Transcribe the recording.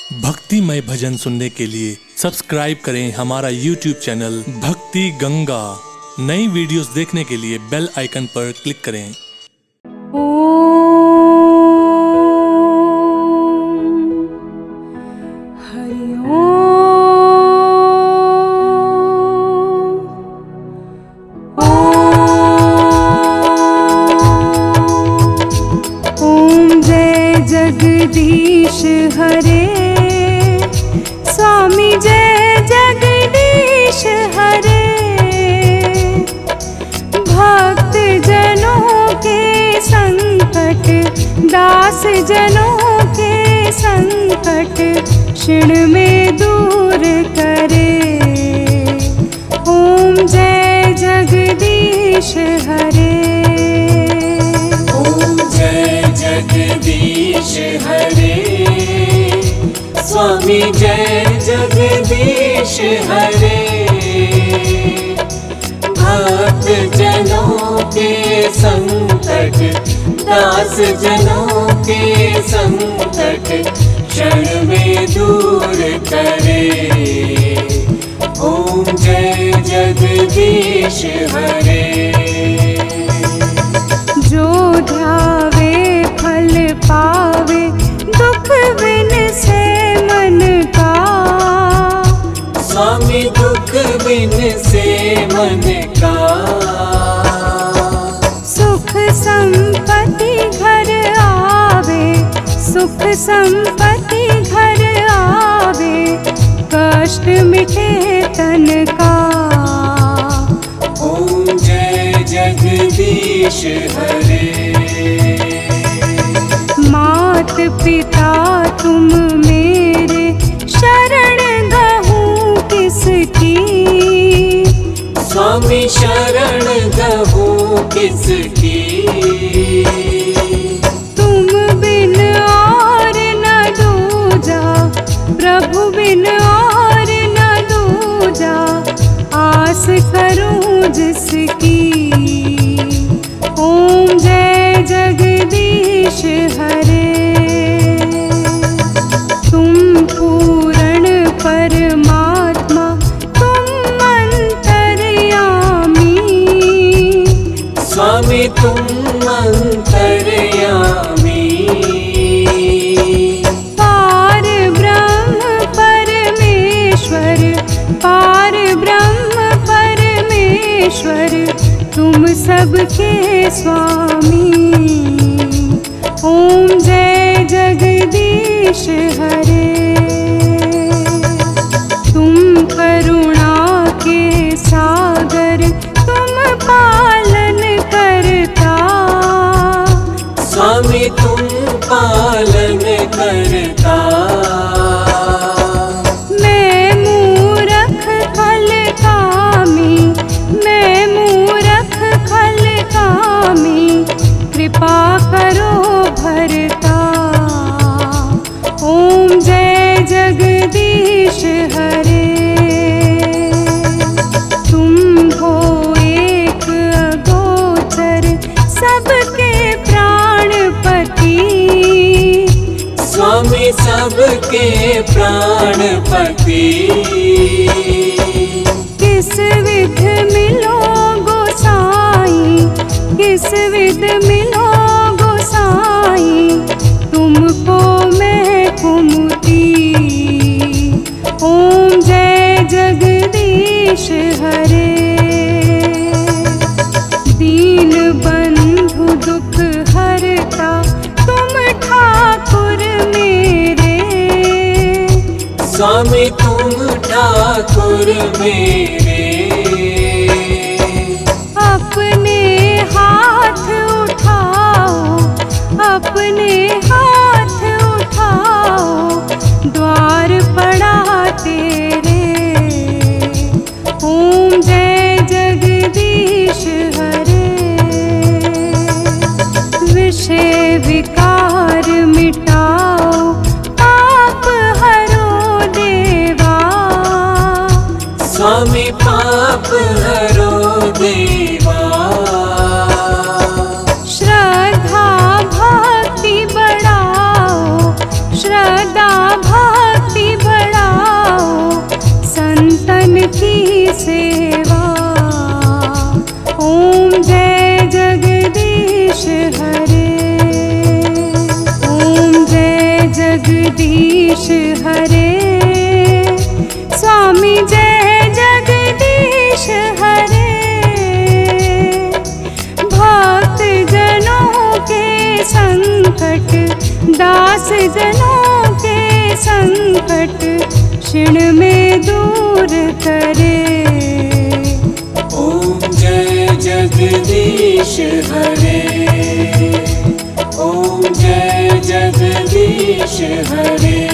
भक्तिमय भजन सुनने के लिए सब्सक्राइब करें हमारा YouTube चैनल भक्ति गंगा। नई वीडियोस देखने के लिए बेल आइकन पर क्लिक करें। जगदीश हरे स्वामी जय जगदीश हरे। भक्त जनों के संकट दास जनों के संकट क्षण में दूर करे। ओम जय जगदीश हरे। जगदीश हरे स्वामी जय जगदीश हरे। भक्त जनों के संकट दास जनों के संकट क्षण में दूर करे। ओम जय जगदीश हरे। जो ध्यावे फल पावे दुख बिन से मन का। स्वामी दुख बिन से मन का। सुख संपत्ति घर आवे सुख संपत्ति घर आवे कष्ट मिटे तन का। ओम जय जगदीश हरे। मात पिता तुम मेरे शरण गहूँ किसकी। स्वामी शरण गहूँ किसकी। तुम बिन और न दूजा प्रभु बिन और न दूजा आस करूं जिसकी। ओम जय जगदीश हरे। तुम पूर्ण परमात्मा तुम अंतर्यामी। स्वामी तुम अंतर्यामी। पार ब्रह्म परमेश्वर पार ब्रह्म परमेश्वर तुम सबके स्वामी। ओम जय जगदीश हरे। तुम करुणा के सागर तुम पालन करता। स्वामी तुम पालन करता। मैं मूरख खल कामी मैं मूरख खल कामी कृपा करो भरता। ओम जय जगदीश हरे। तुम हो एक अगोचर सबके प्राणपति। स्वामी सबके प्राणपति। किस विध मिलो गोसाई किस विध मिलो गोसाई तुमको मैं कुमुती। ओम जय जगदीश हरे। दीन बंधु दुख हरता तुम ठाकुर मेरे। स्वामी तुम ठाकुर मेरे। अपने हाथ उठाओ अपने हाथ उठाओ द्वार पड़ा तेरे। ओम जय जगदीश हरे। विषय विकार मिटाओ पाप हरो देवा। स्वामी पाप हरो देवा। श्रद्धा भक्ति बढ़ाओ श्रद्धा भक्ति जगदीश हरे। स्वामी जय जगदीश हरे। भक्त जनों के संकट, दास जनों के संकट क्षण में दूर करे। ओम जय जगदीश हरे। ओम जय जगदीश हरे।